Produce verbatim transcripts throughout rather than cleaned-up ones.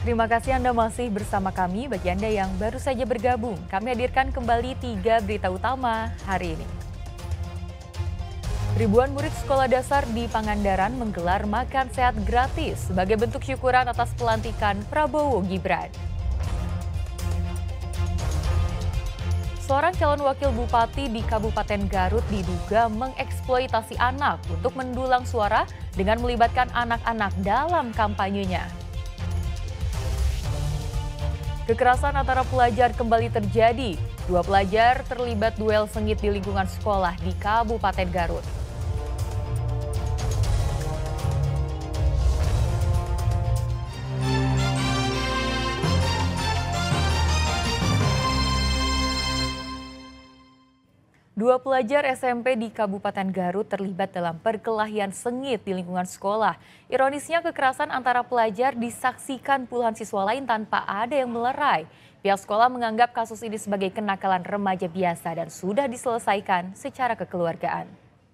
Terima kasih Anda masih bersama kami. Bagi Anda yang baru saja bergabung, kami hadirkan kembali tiga berita utama hari ini. Ribuan murid sekolah dasar di Pangandaran menggelar makan sehat gratis sebagai bentuk syukuran atas pelantikan Prabowo Gibran. Seorang calon wakil bupati di Kabupaten Garut diduga mengeksploitasi anak untuk mendulang suara dengan melibatkan anak-anak dalam kampanyenya. Kekerasan antara pelajar kembali terjadi. Dua pelajar terlibat duel sengit di lingkungan sekolah di Kabupaten Garut. Dua pelajar S M P di Kabupaten Garut terlibat dalam perkelahian sengit di lingkungan sekolah. Ironisnya kekerasan antara pelajar disaksikan puluhan siswa lain tanpa ada yang melerai. Pihak sekolah menganggap kasus ini sebagai kenakalan remaja biasa dan sudah diselesaikan secara kekeluargaan.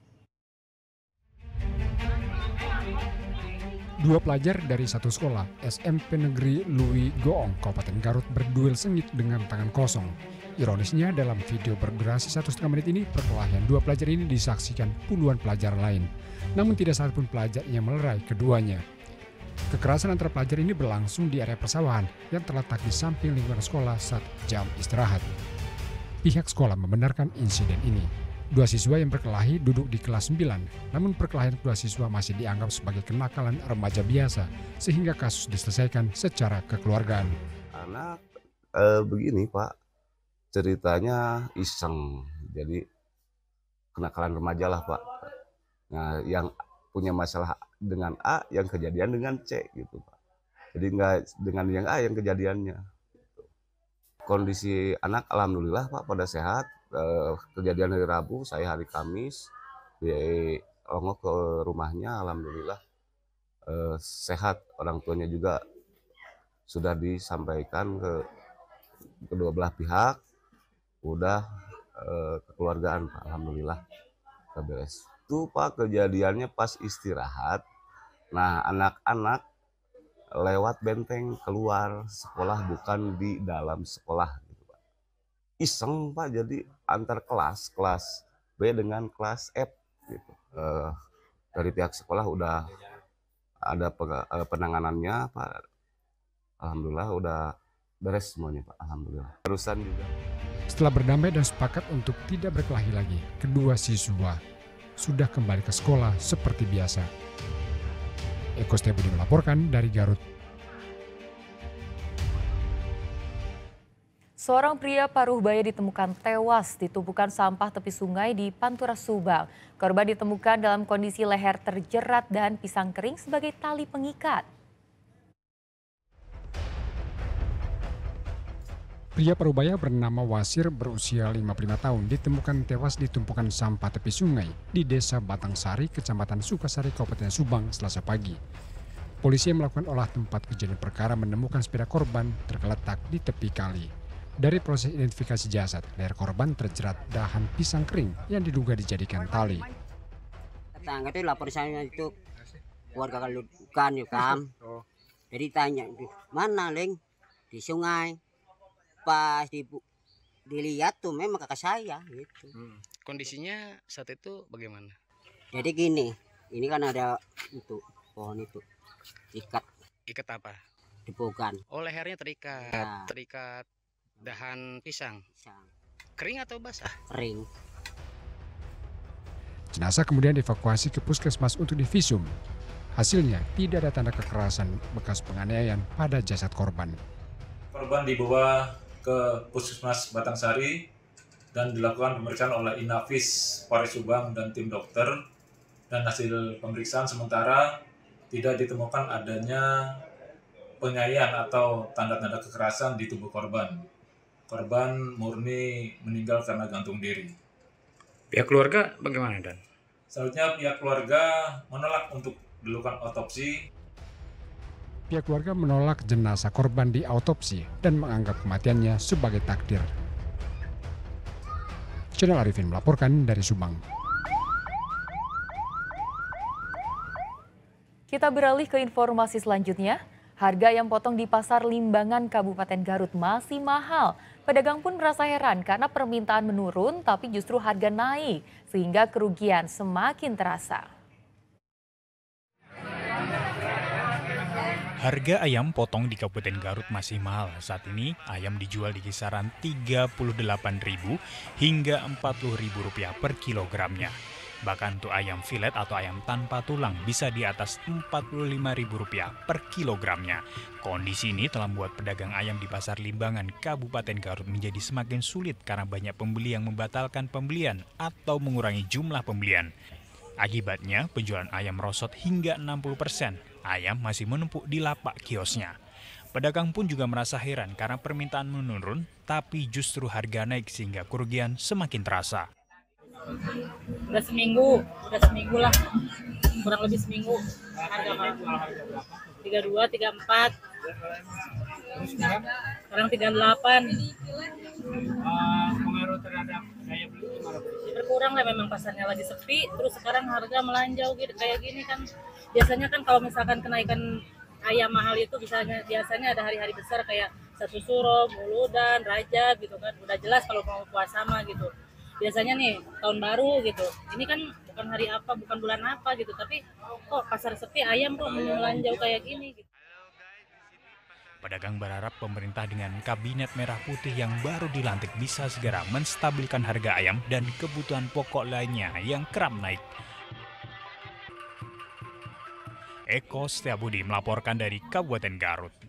Dua pelajar dari satu sekolah, S M P Negeri Lui Goong, Kabupaten Garut berduel sengit dengan tangan kosong. Ironisnya dalam video berdurasi satu setengah menit ini, perkelahian dua pelajar ini disaksikan puluhan pelajar lain. Namun tidak satupun pelajar yang melerai keduanya. Kekerasan antara pelajar ini berlangsung di area persawahan yang terletak di samping lingkungan sekolah saat jam istirahat. Pihak sekolah membenarkan insiden ini. Dua siswa yang berkelahi duduk di kelas sembilan, namun perkelahian kedua siswa masih dianggap sebagai kenakalan remaja biasa, sehingga kasus diselesaikan secara kekeluargaan. Anak eh, begini Pak, ceritanya iseng, jadi kenakalan remaja lah Pak. Nah, yang punya masalah dengan A, yang kejadian dengan C gitu Pak. Jadi nggak dengan yang A yang kejadiannya. Kondisi anak alhamdulillah Pak pada sehat. Eh, kejadian hari Rabu, saya hari Kamis di ongok ke rumahnya, alhamdulillah eh, sehat. Orang tuanya juga sudah disampaikan ke kedua belah pihak, udah eh, kekeluargaan Pak, alhamdulillah beres. Itu Pak kejadiannya pas istirahat. Nah, anak-anak lewat benteng keluar sekolah, bukan di dalam sekolah gitu Pak. Iseng Pak, jadi antar kelas, kelas B dengan kelas F gitu. Eh, dari pihak sekolah udah ada penanganannya Pak. Alhamdulillah udah beres semuanya Pak, alhamdulillah. Terusan juga. Setelah berdamai dan sepakat untuk tidak berkelahi lagi, kedua siswa sudah kembali ke sekolah seperti biasa. Eko Setiabudi melaporkan dari Garut. Seorang pria paruh baya ditemukan tewas di tumpukan sampah tepi sungai di Pantura, Subang. Korban ditemukan dalam kondisi leher terjerat dan pisang kering sebagai tali pengikat. Pria parubaya bernama Wasir berusia lima puluh lima tahun ditemukan tewas di tumpukan sampah tepi sungai di Desa Batangsari, Kecamatan Sukasari, Kabupaten Subang, Selasa pagi. Polisi yang melakukan olah tempat kejadian perkara menemukan sepeda korban tergeletak di tepi kali. Dari proses identifikasi jasad, leher korban terjerat dahan pisang kering yang diduga dijadikan tali. Tetangga itu lapor saya itu keluarga kelukan ya kan. Jadi tanya, mana Leng? Di sungai. Pas di, dilihat tuh memang kakak saya gitu. Hmm. Kondisinya saat itu bagaimana? Jadi gini, ini kan ada itu pohon itu ikat. Ikat apa? Dipogan. Oh, lehernya terikat, ya. Terikat dahan pisang. pisang. Kering atau basah? Kering. Jenazah kemudian dievakuasi ke puskesmas untuk divisum. Hasilnya tidak ada tanda kekerasan bekas penganiayaan pada jasad korban. Korban dibawa ke Puskesmas Batangsari dan dilakukan pemeriksaan oleh Inafis Polres Subang dan tim dokter, dan hasil pemeriksaan sementara tidak ditemukan adanya penganiayaan atau tanda-tanda kekerasan di tubuh korban. Korban murni meninggal karena gantung diri. Pihak keluarga bagaimana, Dan? Selanjutnya pihak keluarga menolak untuk dilakukan otopsi. Pihak keluarga menolak jenazah korban diautopsi dan menganggap kematiannya sebagai takdir. Channel Arifin melaporkan dari Subang. Kita beralih ke informasi selanjutnya. Harga ayam potong di Pasar Limbangan Kabupaten Garut masih mahal. Pedagang pun merasa heran karena permintaan menurun tapi justru harga naik sehingga kerugian semakin terasa. Harga ayam potong di Kabupaten Garut masih mahal. Saat ini ayam dijual di kisaran tiga puluh delapan ribu rupiah hingga empat puluh ribu rupiah per kilogramnya. Bahkan untuk ayam filet atau ayam tanpa tulang bisa di atas empat puluh lima ribu rupiah per kilogramnya. Kondisi ini telah membuat pedagang ayam di Pasar Limbangan, Kabupaten Garut menjadi semakin sulit karena banyak pembeli yang membatalkan pembelian atau mengurangi jumlah pembelian. Akibatnya penjualan ayam merosot hingga enam puluh persen. Ayam masih menumpuk di lapak kiosnya. Pedagang pun juga merasa heran karena permintaan menurun, tapi justru harga naik sehingga kerugian semakin terasa. Udah seminggu, udah seminggu lah, kurang lebih seminggu. Harga tiga puluh dua, tiga puluh empat, sekarang tiga puluh delapan. Pengaruh terhadap daya beli Berkurang lah, memang pasarnya lagi sepi, terus sekarang harga melanjau gitu kayak gini kan. Biasanya kan kalau misalkan kenaikan ayam mahal itu biasanya biasanya ada hari-hari besar kayak Satu Suro, Muludan, Raja gitu kan. Udah jelas kalau mau puasa mah gitu. Biasanya nih tahun baru gitu, ini kan bukan hari apa, bukan bulan apa gitu, tapi kok pasar sepi ayam kok melanjau kayak gini gitu. Pedagang berharap pemerintah dengan Kabinet Merah Putih yang baru dilantik bisa segera menstabilkan harga ayam dan kebutuhan pokok lainnya yang kerap naik. Eko Setiabudi melaporkan dari Kabupaten Garut.